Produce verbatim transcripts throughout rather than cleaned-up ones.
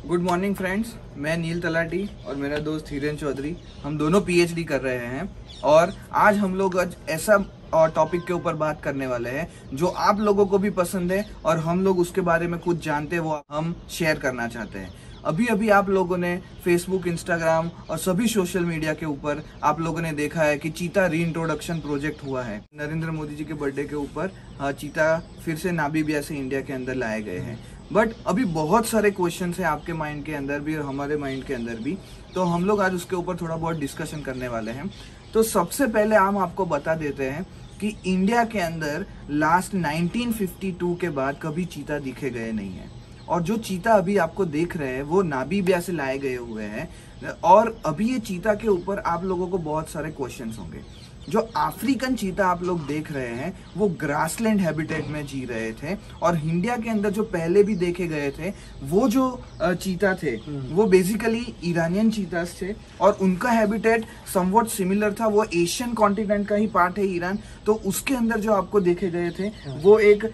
Good morning friends, मैं नील तलाटी और मेरा दोस्त हिरेन चौधरी, हम दोनों पीएचडी कर रहे हैं और आज हम लोग आज ऐसा टॉपिक के ऊपर बात करने वाले हैं जो आप लोगों को भी पसंद है और हम लोग उसके बारे में कुछ जानते हैं, वो हम शेयर करना चाहते हैं। अभी अभी आप लोगों ने फेसबुक, इंस्टाग्राम और सभी सोशल मीडिया के ऊपर आप लोगों ने देखा है कि चीता रीइंट्रोडक्शन प्रोजेक्ट हुआ है। नरेंद्र मोदी जी के बर्थडे के ऊपर चीता फिर से नामीबिया से इंडिया के अंदर लाए गए हैं। बट अभी बहुत सारे क्वेश्चंस हैं आपके माइंड के अंदर भी और हमारे माइंड के अंदर भी, तो हम लोग आज उसके ऊपर थोड़ा बहुत डिस्कशन करने वाले हैं। तो सबसे पहले हम आपको बता देते हैं कि इंडिया के अंदर लास्ट नाइनटीन फिफ्टी टू के बाद कभी चीता दिखे गए नहीं है और जो चीता अभी आपको देख रहे हैं वो नामीबिया से लाए गए हुए हैं। और अभी ये चीता के ऊपर आप लोगों को बहुत सारे क्वेश्चंस होंगे। जो अफ्रीकन चीता आप लोग देख रहे हैं वो ग्रासलैंड हैबिटेट में जी रहे थे और इंडिया के अंदर जो पहले भी देखे गए थे वो जो चीता थे वो बेसिकली ईरानियन चीतास थे और उनका हैबिटेट समवॉट सिमिलर था। वो एशियन कॉन्टिनेंट का ही पार्ट है ईरान, तो उसके अंदर जो आपको देखे गए थे वो एक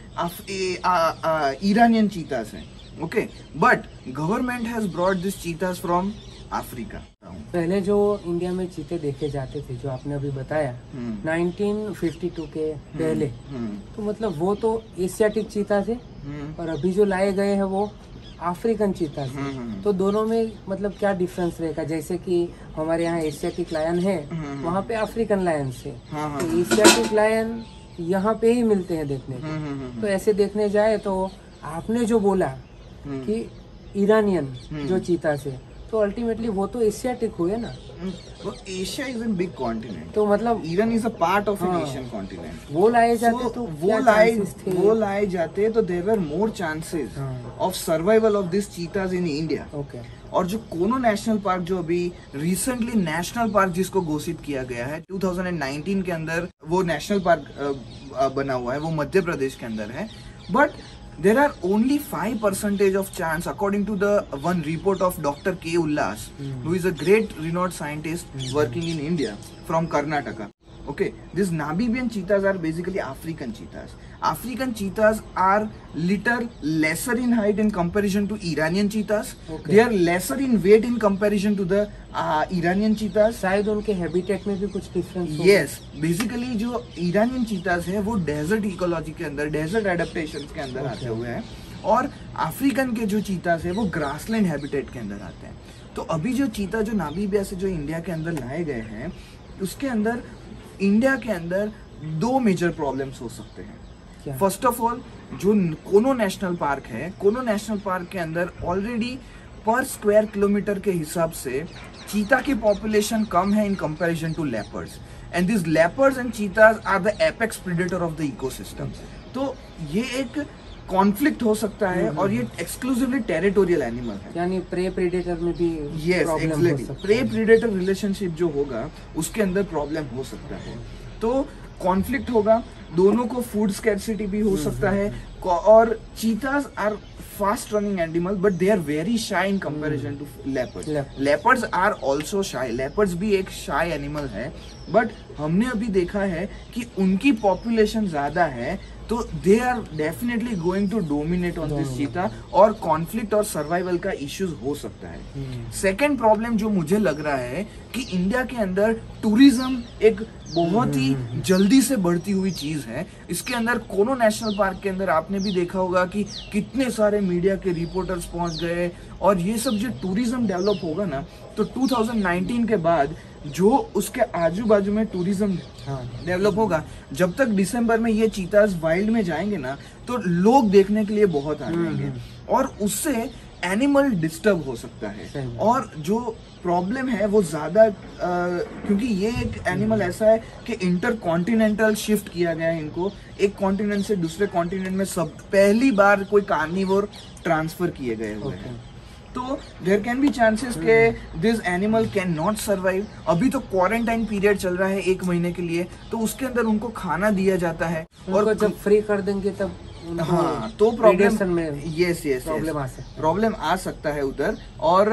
ईरानियन चीतास है। Okay, but government has brought this cheetahs from Africa. पहले जो इंडिया में चीते देखे जाते थे, जो आपने अभी बताया नाइनटीन फिफ्टी टू के पहले, तो मतलब वो तो एशियाटिक चीता थे और अभी जो लाए गए हैं वो अफ्रीकन चीता थे। तो दोनों में मतलब क्या डिफरेंस रहेगा? जैसे कि हमारे यहाँ एशियाटिक लायन है, वहाँ पे अफ्रीकन लायन से, तो एशियाटिक लायन यहाँ पे ही मिलते हैं देखने को। तो ऐसे देखने जाए तो आपने जो बोला कि ईरानियन जो चीता से, तो अल्टीमेटली वो तो एशियाटिक हुए ना। तो Asia is an big continent, तो मतलब Iran is a part of an Asian continent. वो लाए जाते so, तो वो लाए वो लाए जाते तो there were more chances of survival of this cheetahs in India. Okay, और जो कोनो नेशनल पार्क जो अभी रिसेंटली नेशनल पार्क जिसको घोषित किया गया है टू थाउजेंड नाइनटीन के अंदर, वो नेशनल पार्क बना हुआ है, वो मध्य प्रदेश के अंदर है। But there are only five percentage of chance, according to the one report of Doctor K. Ullas, mm. who is a great renowned scientist mm. working in India from Karnataka. Okay, these Namibian cheetahs are basically African cheetahs. African cheetahs are little lesser in height in comparison to Iranian cheetahs. Okay. They are lesser in weight in comparison to the uh, Iranian cheetahs. शायद उनके habitat में भी कुछ difference हो। Yes, basically जो Iranian cheetahs है वो desert ecology के अंदर, डेजर्ट एडेप्टेशन के अंदर okay. आते हुए हैं और अफ्रीकन के जो चीतास है वो ग्रासलैंड हैबिटेट के अंदर आते हैं। तो अभी जो चीता जो नामीबिया से जो इंडिया के अंदर लाए गए हैं, उसके अंदर इंडिया के अंदर दो मेजर प्रॉब्लम्स हो सकते हैं। फर्स्ट ऑफ ऑल, जो कोनो नेशनल पार्क है, कोनो नेशनल पार्क के अंदर ऑलरेडी पर स्क्वायर किलोमीटर के हिसाब से चीता की पॉपुलेशन कम है in comparison to leopards, and this leopards and cheetahs are the apex predator of the ecosystem. तो ये एक कॉन्फ्लिक्ट हो सकता है और ये एक्सक्लूसिवली टेरिटोरियल एनिमल है, यानी प्रे प्रेडेटर में भी yes exactly prey predator relationship जो होगा उसके अंदर प्रॉब्लम हो सकता है। तो कॉन्फ्लिक्ट होगा, दोनों को फूड स्कैर्सिटी भी हो सकता है। और cheetahs are fast running animal but they are very shy in comparison to leopards. Leopards are also shy, leopards भी एक शाई एनिमल है, बट हमने अभी देखा है कि उनकी पॉपुलेशन ज्यादा है, तो they are definitely going to dominate on this cheetah और कॉन्फ्लिक्ट और सर्वाइवल का इश्यूज हो सकता है। सेकेंड प्रॉब्लम जो मुझे लग रहा है कि इंडिया के अंदर टूरिज्म एक बहुत ही जल्दी से बढ़ती हुई चीज है। इसके अंदर कोनो नेशनल पार्क के अंदर आपने भी देखा होगा कि कितने सारे मीडिया के रिपोर्टर्स पहुंच गए और ये सब जो टूरिज्म डेवलप होगा ना, तो टू थाउजेंड नाइनटीन के बाद जो उसके आजू बाजू में टूरिज्म डेवलप होगा, जब तक दिसंबर में ये चीताज वाइल्ड में जाएंगे ना, तो लोग देखने के लिए बहुत आ जाएंगे और उससे एनिमल डिस्टर्ब हो सकता है। और जो प्रॉब्लम है वो ज्यादा, क्योंकि ये एक एनिमल ऐसा है कि इंटर कॉन्टिनेंटल शिफ्ट किया गया है इनको, एक कॉन्टिनेंट से दूसरे कॉन्टिनेंट में सब पहली बार कोई कार्निवोर ट्रांसफर किए गए हुए हैं। तो देयर कैन बी चांसेस के this animal can not survive. अभी तो क्वारंटाइन पीरियड चल रहा है एक महीने के लिए, तो उसके अंदर उनको खाना दिया जाता है और जब फ्री कर देंगे तब हाँ तो प्रॉब्लम में यस यस प्रॉब्लम आ सकता है प्रॉब्लम आ सकता है उधर। और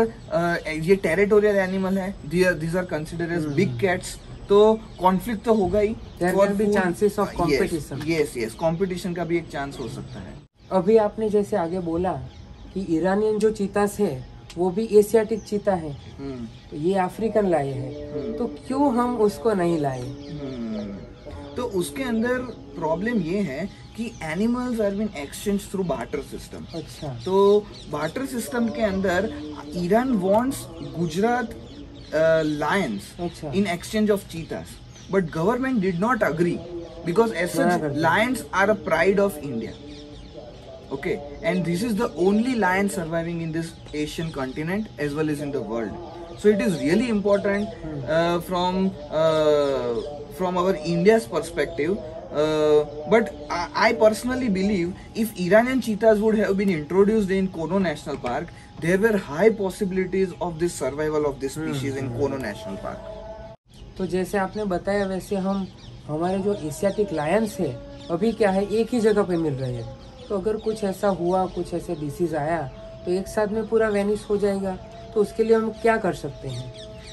ये टेरिटोरियल एनिमल है, these are considered as big cats, तो कॉन्फ्लिक्ट तो होगा ही। Chances of competition, yes yes competition का भी एक चांस हो सकता है। अभी आपने जैसे आगे बोला कि ईरानियन जो चीतास है वो भी एशियाटिक चीता है, तो ये अफ्रीकन लाए हैं, तो क्यों हम उसको नहीं लाए? तो उसके अंदर प्रॉब्लम ये है कि animals are been exchange through barter system. अच्छा। तो बार्टर सिस्टम के अंदर Iran wants Gujarat lions in exchange of cheetahs, but government did not agree because as such lions are a pride of India. Okay, and this is the only lion surviving in this Asian continent as well as in the world. So it is really important uh, from uh, from our India's perspective. Uh, but I, I personally believe if Iranian cheetahs would have been introduced in Kono National Park, there were high possibilities of this survival of this species in Kono National Park. तो जैसे आपने बताया वैसे हम हमारे जो Asiatic Lions है अभी क्या है एक ही जगह पे मिल रहे हैं, तो अगर कुछ ऐसा हुआ, कुछ ऐसे डिसीज आया तो एक साथ में पूरा वैनिश हो जाएगा, तो उसके लिए हम क्या कर सकते हैं?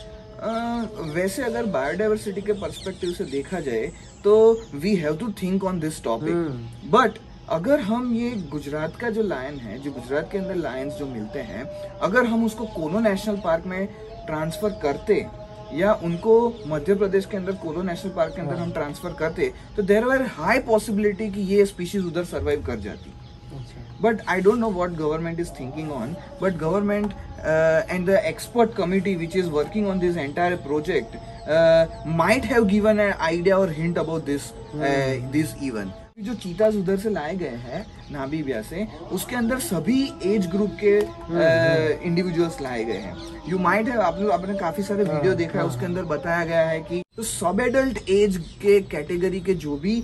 uh, वैसे अगर बायोडाइवर्सिटी के पर्सपेक्टिव से देखा जाए तो we have to think on this topic. But अगर हम ये गुजरात का जो लायन है, जो गुजरात के अंदर लायंस जो मिलते हैं, अगर हम उसको कोनो नेशनल पार्क में ट्रांसफर करते या उनको मध्य प्रदेश के अंदर कोलो नेशनल पार्क के अंदर हम ट्रांसफर करते, तो देयर वर हाई पॉसिबिलिटी कि ये स्पीशीज उधर सरवाइव कर जाती। But I don't know what government is thinking on, but government and the expert committee which is working on this entire project might have given an idea और hint about this this even. जो cheetahs उधर से लाए गए हैं Namibia से, उसके अंदर सभी एज ग्रुप के इंडिविजुअल्स लाए गए हैं। यू माइट है, आप लोग आपने काफी सारे वीडियो देखा है, उसके अंदर बताया गया है कि तो सब एडल्ट एज के कैटेगरी के जो भी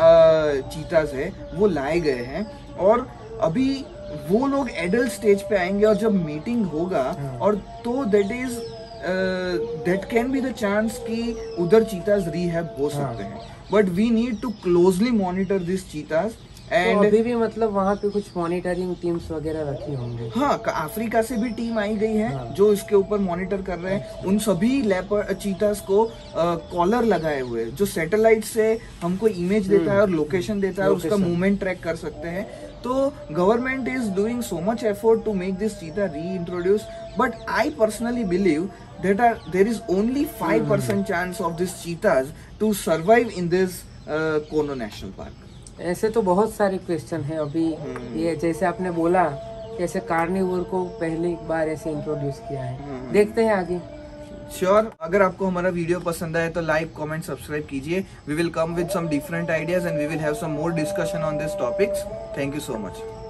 चीताज है वो लाए गए हैं, और अभी वो लोग एडल्ट स्टेज पे आएंगे और जब मीटिंग होगा और तो that is that can be the chance कि उधर चीताज रीहैब हो सकते हैं। But we need to closely monitor this cheetahs and तो अभी भी मतलब वहाँ पे कुछ मॉनिटरिंग टीम्स वगैरह रखी होंगी। हाँ, अफ्रीका से भी टीम आई गई है हाँ। जो इसके ऊपर मॉनिटर कर रहे हैं। उन सभी लेपर्ड चीतास को कॉलर लगाए हुए जो सैटेलाइट से हमको इमेज देता है और लोकेशन देता है, उसका मूवमेंट ट्रैक कर सकते हैं। तो government is doing so much effort to make this cheetah reintroduce, but I personally believe that are there is only five percent chance of this cheetahs to survive in this uh, Kono National Park. ऐसे तो बहुत सारे question हैं अभी। ये जैसे आपने बोला कैसे कार्निवोर को पहली बार ऐसे इंट्रोड्यूस किया है, देखते हैं आगे। श्योर sure, अगर आपको हमारा वीडियो पसंद आए तो लाइक कमेंट सब्सक्राइब कीजिए। We will come with some different ideas and we will have some more discussion on this topics. Thank you so much.